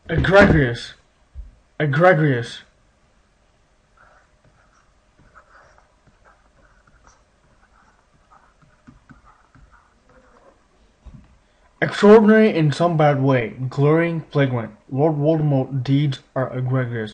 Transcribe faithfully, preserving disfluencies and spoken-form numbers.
Egregious. Egregious. Extraordinary in some bad way, glaring, flagrant. Lord Voldemort's deeds are egregious.